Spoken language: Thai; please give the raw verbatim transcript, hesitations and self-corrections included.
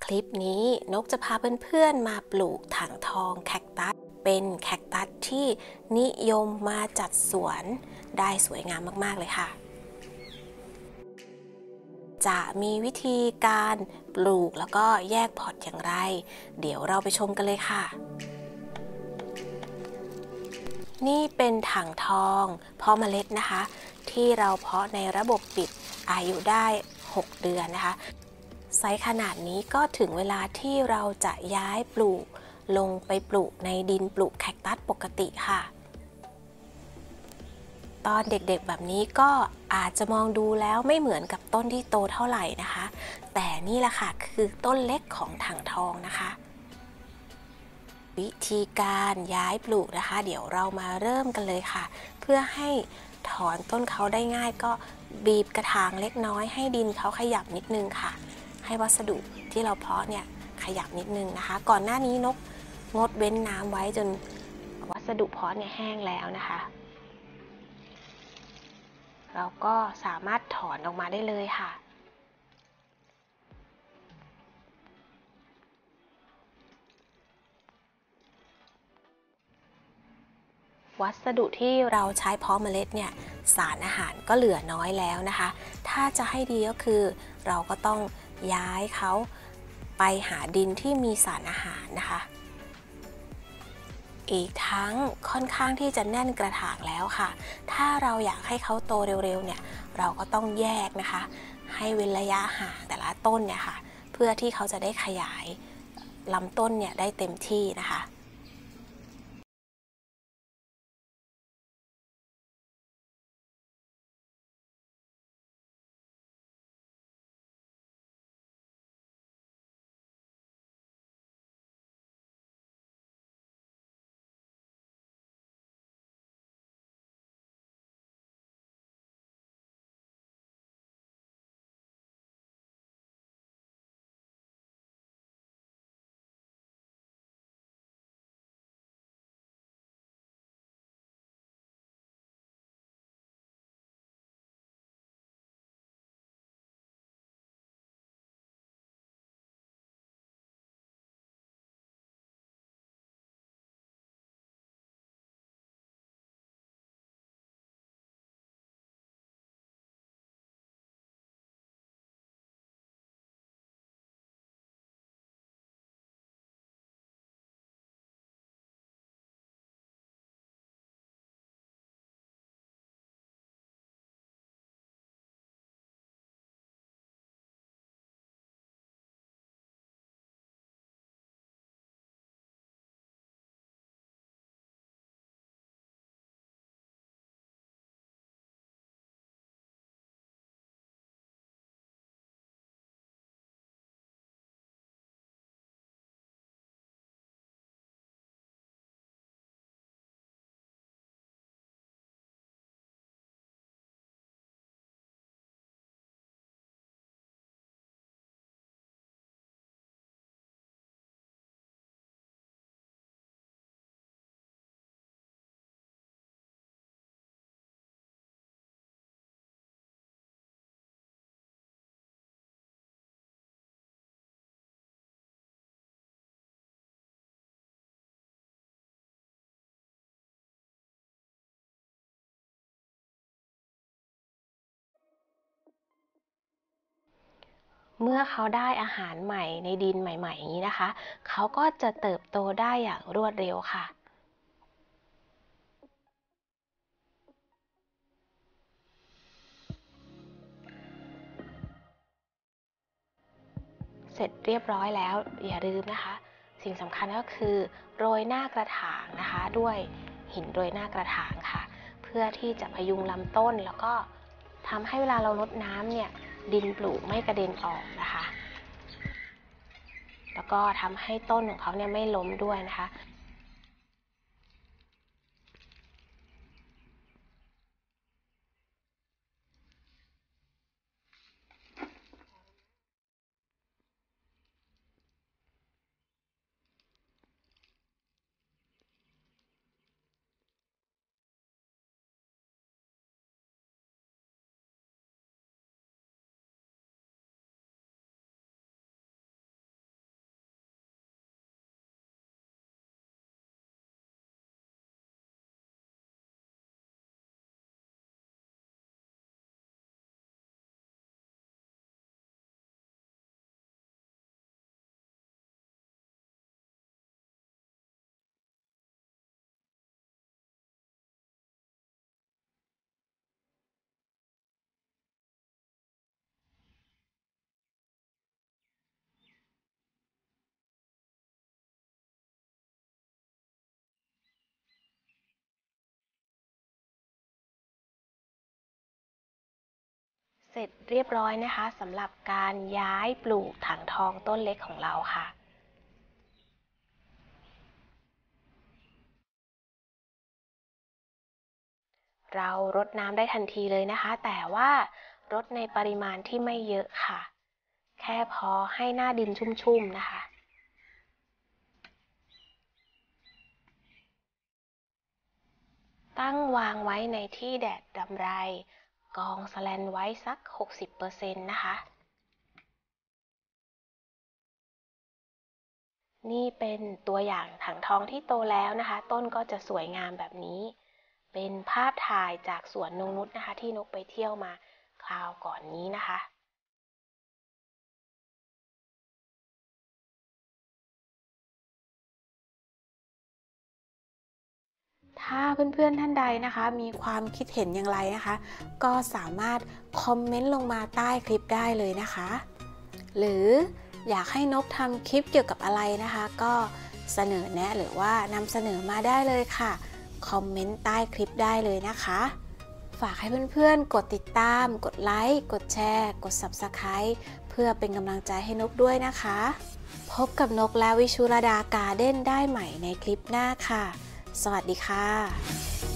ลิปนี้นกจะพาเพื่อนๆมาปลูกถังทองแคคตัสเป็นแคคตัสที่นิยมมาจัดสวนได้สวยงามมากๆเลยค่ะจะมีวิธีการปลูกแล้วก็แยกพอร์ตอย่างไรเดี๋ยวเราไปชมกันเลยค่ะนี่เป็นถังทองเพาะเมล็ดนะคะที่เราเพาะในระบบปิดอายุได้หกเดือนนะคะไซส์ขนาดนี้ก็ถึงเวลาที่เราจะย้ายปลูกลงไปปลูกในดินปลูกแคคตัสปกติค่ะตอนเด็กๆแบบนี้ก็อาจจะมองดูแล้วไม่เหมือนกับต้นที่โตเท่าไหร่นะคะแต่นี่แหละค่ะคือต้นเล็กของถังทองนะคะวิธีการย้ายปลูกนะคะเดี๋ยวเรามาเริ่มกันเลยค่ะเพื่อให้ถอนต้นเขาได้ง่ายก็บีบกระถางเล็กน้อยให้ดินเขาขยับนิดนึงค่ะให้วัสดุที่เราเพาะเนี่ยขยับนิดนึงนะคะก่อนหน้านี้นกงดเว้นน้ำไว้จนวัสดุเพาะเนี่ยแห้งแล้วนะคะเราก็สามารถถอนออกมาได้เลยค่ะวัสดุที่เราใช้เพาะเมล็ดเนี่ยสารอาหารก็เหลือน้อยแล้วนะคะถ้าจะให้ดีก็คือเราก็ต้องย้ายเขาไปหาดินที่มีสารอาหารนะคะอีกทั้งค่อนข้างที่จะแน่นกระถางแล้วค่ะถ้าเราอยากให้เขาโตเร็วๆเนี่ยเราก็ต้องแยกนะคะให้เว้นระยะห่างแต่ละต้นเนี่ยค่ะเพื่อที่เขาจะได้ขยายลำต้นเนี่ยได้เต็มที่นะคะเมื่อเขาได้อาหารใหม่ในดินใหม่ๆอย่างนี้นะคะเขาก็จะเติบโตได้อย่างรวดเร็วค่ะเสร็จเรียบร้อยแล้วอย่าลืมนะคะสิ่งสำคัญก็คือโรยหน้ากระถางนะคะด้วยหินโรยหน้ากระถางค่ะเพื่อที่จะพยุงลำต้นแล้วก็ทำให้เวลาเรารดน้ำเนี่ยดินปลูกไม่กระเด็นออกนะคะแล้วก็ทำให้ต้นของเขาเนี่ยไม่ล้มด้วยนะคะเสร็จเรียบร้อยนะคะสำหรับการย้ายปลูกถังทองต้นเล็กของเราค่ะเรารดน้ำได้ทันทีเลยนะคะแต่ว่ารดในปริมาณที่ไม่เยอะค่ะแค่พอให้หน้าดินชุ่มๆนะคะตั้งวางไว้ในที่แดดรำไรกองแสแลนไว้สัก หกสิบเปอร์เซ็นต์ นะคะนี่เป็นตัวอย่างถังทองที่โตแล้วนะคะต้นก็จะสวยงามแบบนี้เป็นภาพถ่ายจากสวนนงนุชนะคะที่นกไปเที่ยวมาคราวก่อนนี้นะคะถ้าเพื่อนๆท่านใดนะคะมีความคิดเห็นอย่างไรนะคะก็สามารถคอมเมนต์ลงมาใต้คลิปได้เลยนะคะหรืออยากให้นกทำคลิปเกี่ยวกับอะไรนะคะก็เสนอแนะหรือว่านำเสนอมาได้เลยค่ะคอมเมนต์ใต้คลิปได้เลยนะคะฝากให้เพื่อนๆกดติดตามกดไลค์กดแชร์กด ซับสไครบ์ เพื่อเป็นกำลังใจให้นกด้วยนะคะพบกับนกและวิชุรดาการ์เด้นได้ใหม่ในคลิปหน้าค่ะสวัสดีค่ะ